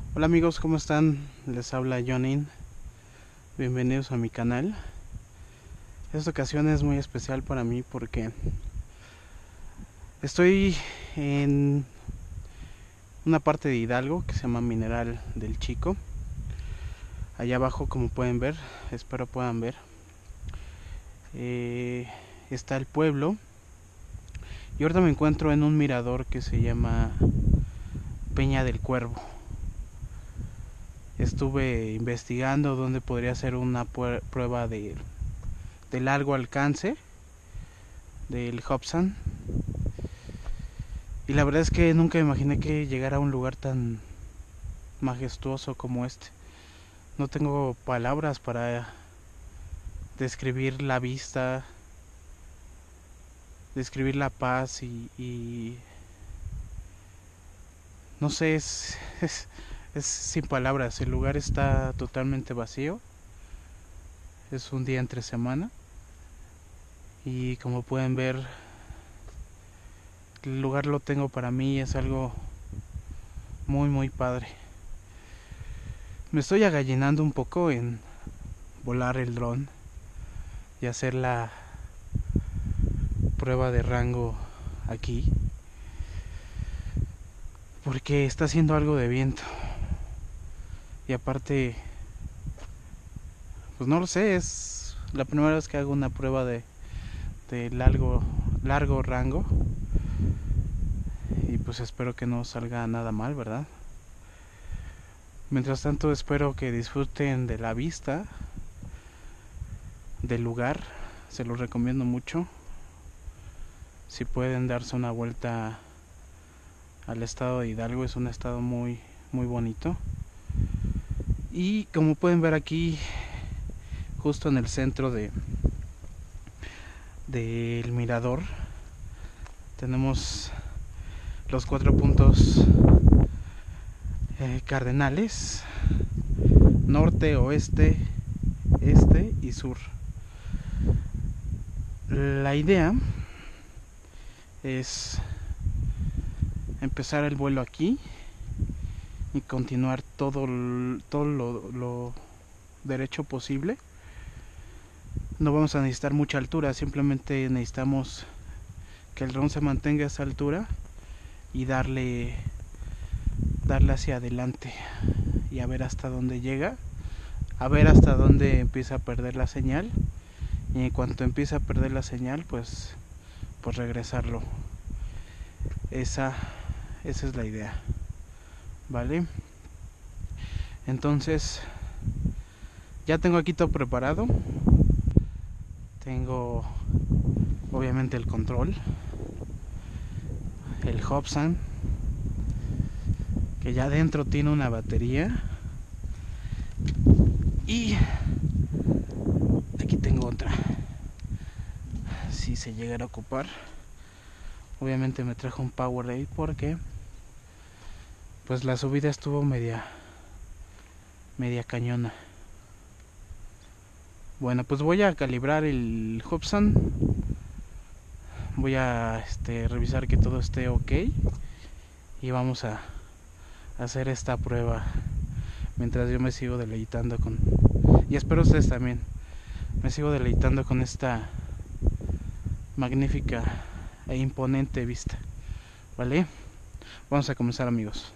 Hola amigos, ¿cómo están? Les habla Jonin. Bienvenidos a mi canal. Esta ocasión es muy especial para mí porque estoy en una parte de Hidalgo que se llama Mineral del Chico. Allá abajo, como pueden ver, espero puedan ver, está el pueblo. Y ahorita me encuentro en un mirador que se llama Peña del Cuervo. Estuve investigando dónde podría ser una prueba de largo alcance del Hobson. Y la verdad es que nunca imaginé que llegara a un lugar tan majestuoso como este. No tengo palabras para describir la vista, describir la paz y no sé, es sin palabras. El lugar está totalmente vacío. Es un día entre semana y como pueden ver, el lugar lo tengo para mí, es algo muy padre. Me estoy agallinando un poco en volar el dron y hacer la prueba de rango aquí, porque está haciendo algo de viento y aparte, pues no lo sé, es la primera vez que hago una prueba de largo rango y pues espero que no salga nada mal, ¿verdad? Mientras tanto espero que disfruten de la vista del lugar, se los recomiendo mucho. Si pueden darse una vuelta al estado de Hidalgo, es un estado muy bonito. Y como pueden ver aquí, justo en el centro del mirador, tenemos los 4 puntos cardenales: norte, oeste, este y sur. La idea es empezar el vuelo aquí y continuar todo lo derecho posible. No vamos a necesitar mucha altura, simplemente necesitamos que el dron se mantenga a esa altura y darle hacia adelante y a ver hasta dónde llega, a ver hasta dónde empieza a perder la señal, y en cuanto empieza a perder la señal, pues regresarlo. Esa es la idea, ¿vale? Entonces ya tengo aquí todo preparado. Tengo obviamente el control, el Hobson, que ya dentro tiene una batería, y aquí tengo otra si se llegara a ocupar. Obviamente me trajo un Powerade porque pues la subida estuvo media cañona. Bueno, pues voy a calibrar el Hobson. Voy a revisar que todo esté ok y vamos a hacer esta prueba mientras yo me sigo deleitando con, y espero ustedes también, me sigo deleitando con esta magnífica e imponente vista. ¿Vale? Vamos a comenzar, amigos.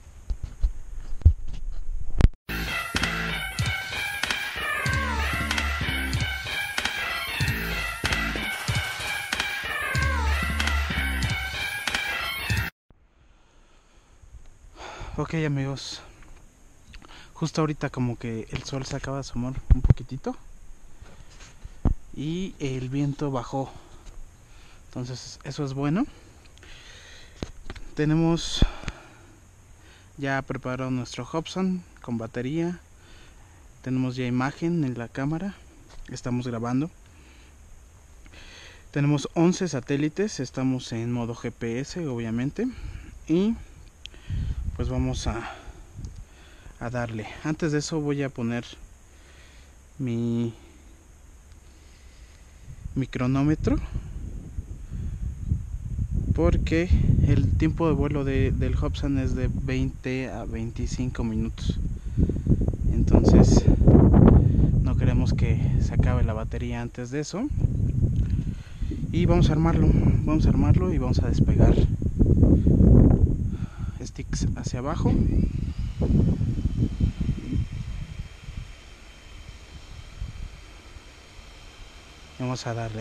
Ok, amigos, justo ahorita como que el sol se acaba de asomar un poquitito y el viento bajó, entonces eso es bueno. Tenemos ya preparado nuestro Hobson con batería, tenemos ya imagen en la cámara, estamos grabando. Tenemos 11 satélites, estamos en modo GPS obviamente, y pues vamos a darle. Antes de eso voy a poner mi cronómetro porque el tiempo de vuelo del Hobson es de 20 a 25 minutos. Entonces no queremos que se acabe la batería antes de eso. Y vamos a armarlo y vamos a despegar sticks hacia abajo. Vamos a darle.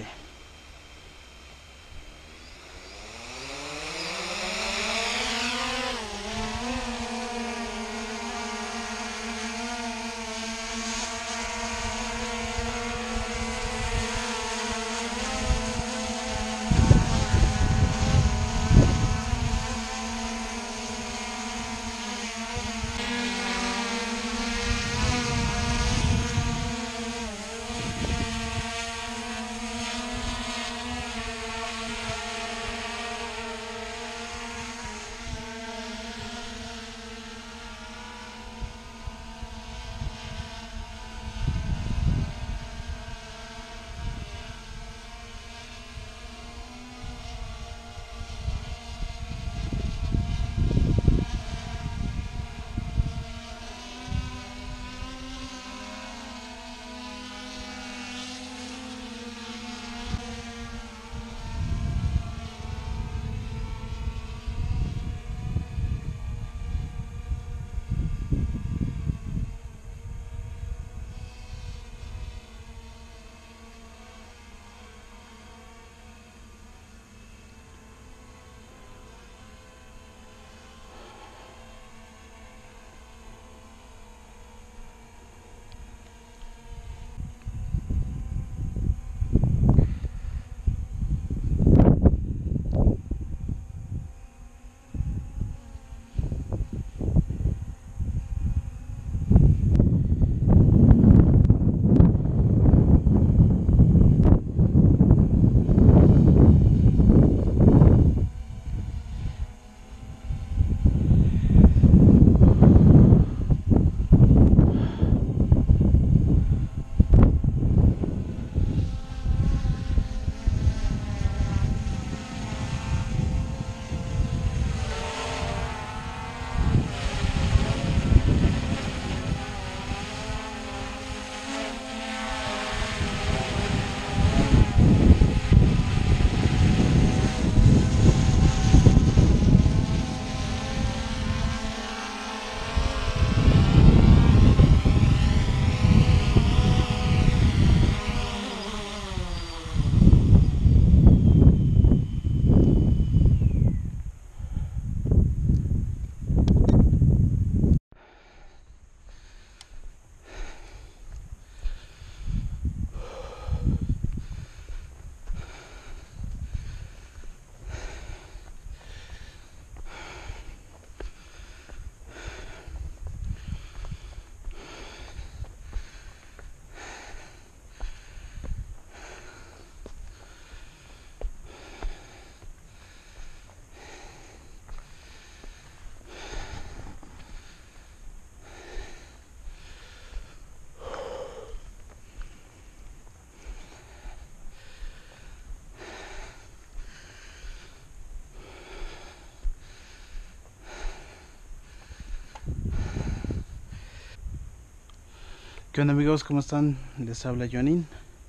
¿Qué onda amigos? ¿Cómo están? Les habla Jonin.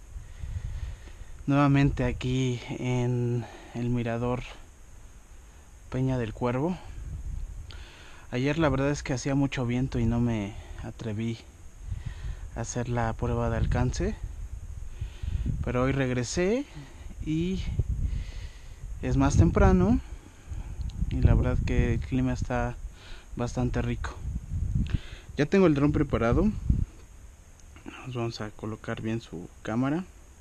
Nuevamente aquí en el mirador Peña del Cuervo. Ayer la verdad es que hacía mucho viento y no me atreví a hacer la prueba de alcance. Pero hoy regresé y es más temprano y la verdad que el clima está bastante rico. Ya tengo el dron preparado. Nos vamos a colocar bien su cámara.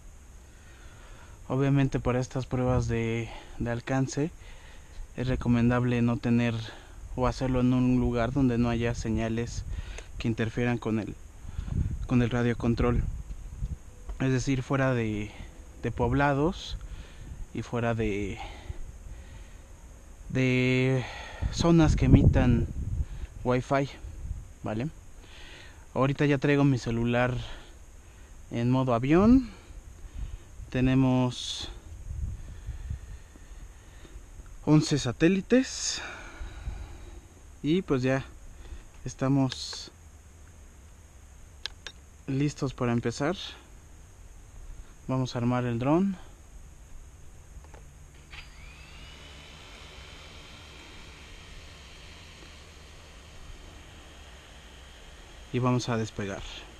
Obviamente para estas pruebas de alcance es recomendable no tener o hacerlo en un lugar donde no haya señales que interfieran con el radiocontrol. Es decir, fuera de poblados y fuera de zonas que emitan wifi, ¿vale? Ahorita ya traigo mi celular en modo avión. Tenemos 11 satélites. Y pues ya estamos listos para empezar. Vamos a armar el dron. Y vamos a despegar.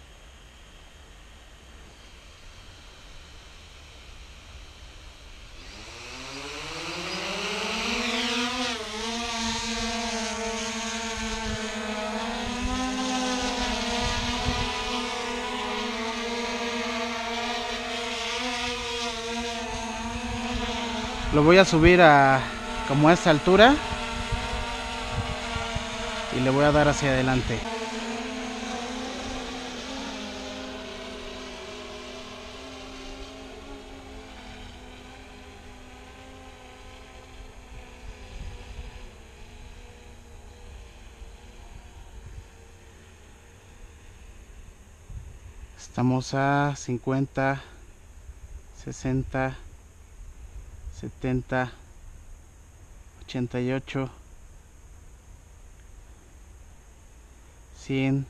Lo voy a subir a como a esta altura y le voy a dar hacia adelante. Estamos a 50, 60, 70, 88, 100.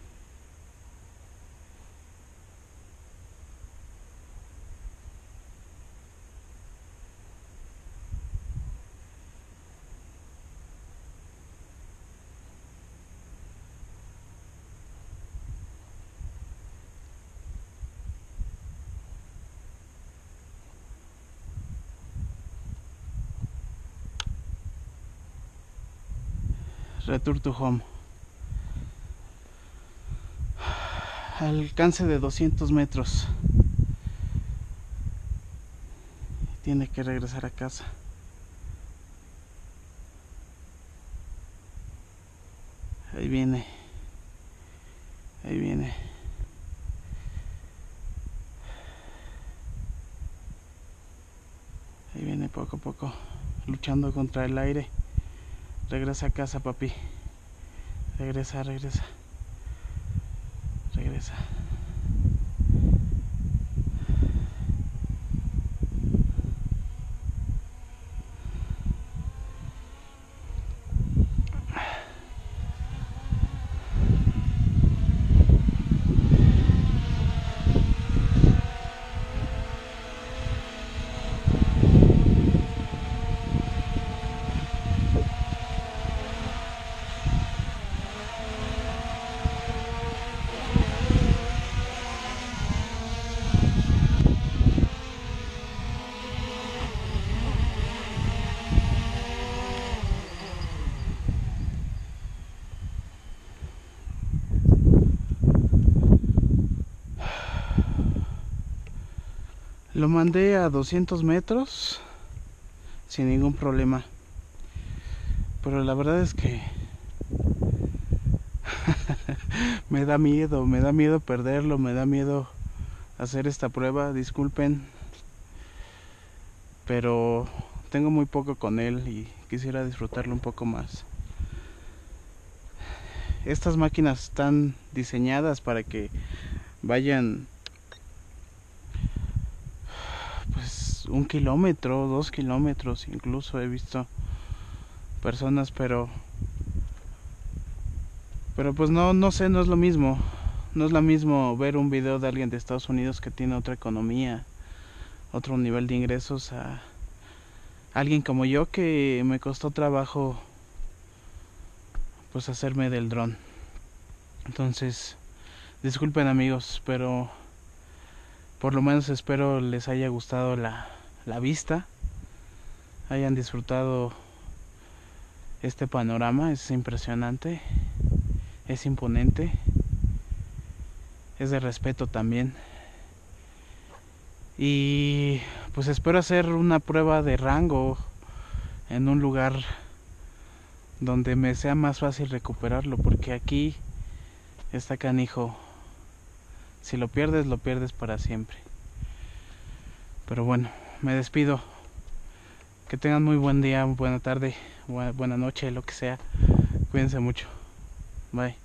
Return to home. Alcance de 200 metros. Tiene que regresar a casa. Ahí viene. Ahí viene. Ahí viene poco a poco, luchando contra el aire. Regresa a casa, papi. Regresa, regresa. Regresa. Lo mandé a 200 metros sin ningún problema. Pero la verdad es que me da miedo perderlo, me da miedo hacer esta prueba, disculpen. Pero tengo muy poco con él y quisiera disfrutarlo un poco más. Estas máquinas están diseñadas para que vayan pues 1 kilómetro, 2 kilómetros, incluso he visto personas, pero pues no sé, no es lo mismo. No es lo mismo ver un video de alguien de Estados Unidos que tiene otra economía, otro nivel de ingresos, a alguien como yo que me costó trabajo pues hacerme del dron. Entonces, disculpen amigos, pero por lo menos espero les haya gustado la vista, hayan disfrutado este panorama. Es impresionante, es imponente, es de respeto también. Y pues espero hacer una prueba de rango en un lugar donde me sea más fácil recuperarlo, porque aquí está canijo. Si lo pierdes para siempre. Pero bueno, me despido. Que tengan muy buen día, buena tarde, buena noche, lo que sea. Cuídense mucho. Bye.